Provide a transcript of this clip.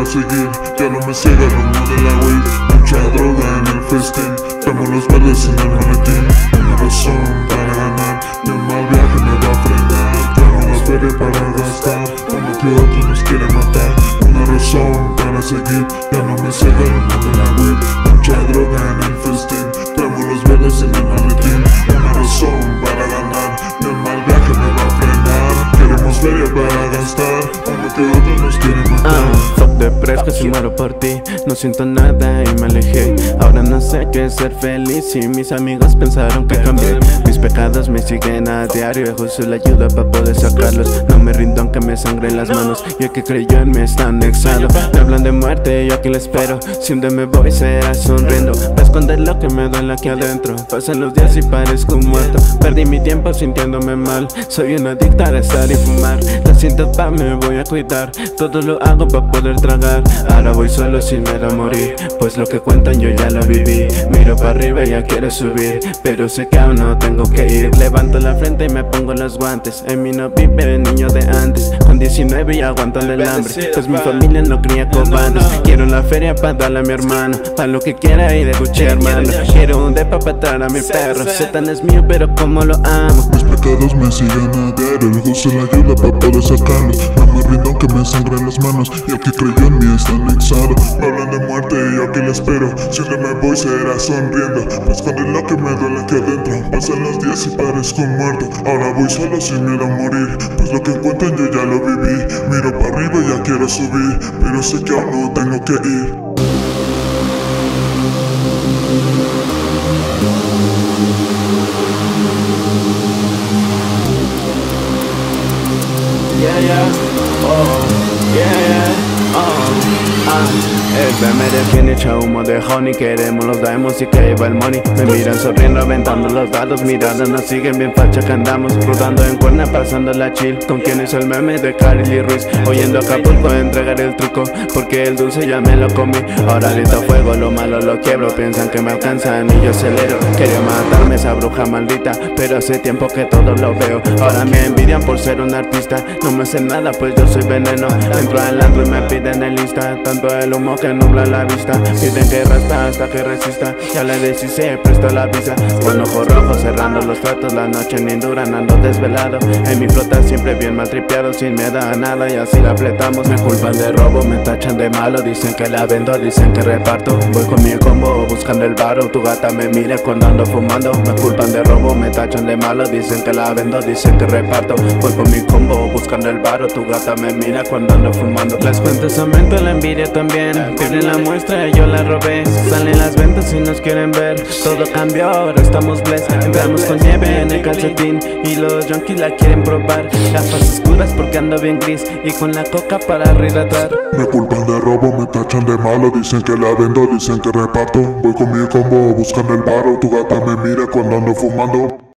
seguir, ya no me ciega el humo de la weed. Mucha droga en el festín, tomo los verdes en el maletín. Una razón para ganar, ni un mal viaje me va a frenar. Tengo la feria para gastar, como que otros nos quieren matar. Una razón para seguir, ya no me ciega el humo de la weed. Mucha droga en el festín, tomo los verdes en el maletín. Una razón para ganar, ni un mal viaje me va a frenar. Queremos feria para gastar, como que otros nos quieren matar. Fuck de fresco si muero por ti, no siento nada y me alejé. Ahora no sé qué es ser feliz y mis amigos pensaron que cambié. Mis pecados me siguen a diario, Jesús la ayuda para poder sacarlos. No me rindo aunque me sangre las manos, y el que creyó en mí está anexado. Me hablan de muerte, yo aquí lo espero. Si un día me voy será sonriendo, para esconder lo que me duele aquí adentro. Pasan los días y parezco un muerto, perdí mi tiempo sintiéndome mal. Soy una adicta a estar y fumar, la siento pa' me voy a cuidar. Todo lo hago pa' poder tragar, ahora voy solo sin miedo a morir, pues lo que cuentan yo ya lo viví. Miro para arriba y ya quiero subir, pero sé que aún no tengo que ir. Levanto la frente y me pongo los guantes, en mí no vive el niño de antes. Con 19 y aguantando el hambre, pues mi familia no cría cobardes. Quiero la feria pa' darle a mi hermano, pa' lo que quiera y de Gucci hermano. Quiero un depa pa' traer a mi perro, Satan es mío pero como lo amo. Mis pecados me siguen a diario, el gozo la ayuda pa' poder sacarlos. No me rindo aunque me sangren las manos, y el que creyó en mí está anexado. Me hablan de muerte y yo aquí lo espero. Si un día me voy será sonriendo, pues esconder lo que me duele aquí adentro. Pasan los días y parezco un muerto, ahora voy solo sin miedo a morir, pues lo que encuentran yo ya lo viví. Miro para arriba y ya quiero subir, pero sé que aún no tengo que ir. Yeah, yeah, oh, yeah, yeah, el BMR tiene echa humo de honey, queremos los daemos y que va el money. Me miran sonriendo, aventando los dados, mirando nos siguen bien facha que andamos. Rodando en cuerna, pasando la chill, con quien hizo el meme de Carly Ruiz. Oyendo a Acapulco entregar el truco, porque el dulce ya me lo comí. Ahora grito fuego, lo malo lo quiebro, piensan que me alcanzan y yo acelero. Quería matarme esa bruja maldita, pero hace tiempo que todo lo veo. Ahora me envidian por ser un artista, no me hacen nada pues yo soy veneno. Entro al antro y me piden el Insta, tanto el humo que nubla la vista. Piden que raspa hasta que resista, ya le decí se presta la visa. Con ojos rojos cerrando los tratos, la noche ni duran, ando desvelado. En mi flota siempre bien mal tripeado, sin miedo a nada y así la fletamos. Me culpan de robo, me tachan de malo, dicen que la vendo, dicen que reparto. Voy con mi combo buscando el varo, tu gata me mira cuando ando fumando. Me culpan de robo, me tachan de malo, dicen que la vendo, dicen que reparto. Voy con mi combo buscando el varo, tu gata me mira cuando ando fumando. Las cuentas aumentan, la envidia también, piden la muestra y yo la robé. Salen las ventas y nos quieren ver, todo cambió, ahora estamos blessed. Entramos con nieve en el calcetín y los junkies la quieren probar. Gafas oscuras porque ando bien gris y con la coca para rehidratar. Me culpan de robo, me tachan de malo, dicen que la vendo, dicen que reparto. Voy con mi combo buscando el varo, tu gata me mira cuando ando fumando.